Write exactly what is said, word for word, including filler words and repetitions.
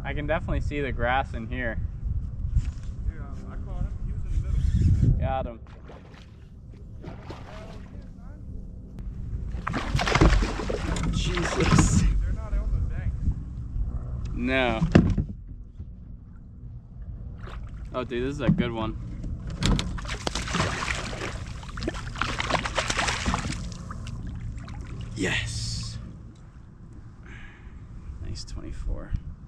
I can definitely see the grass in here. Yeah, I caught him. He was in the middle. Got him. Jesus. They're not on the bank. No. Oh, dude, this is a good one. Yes. Nice twenty-four.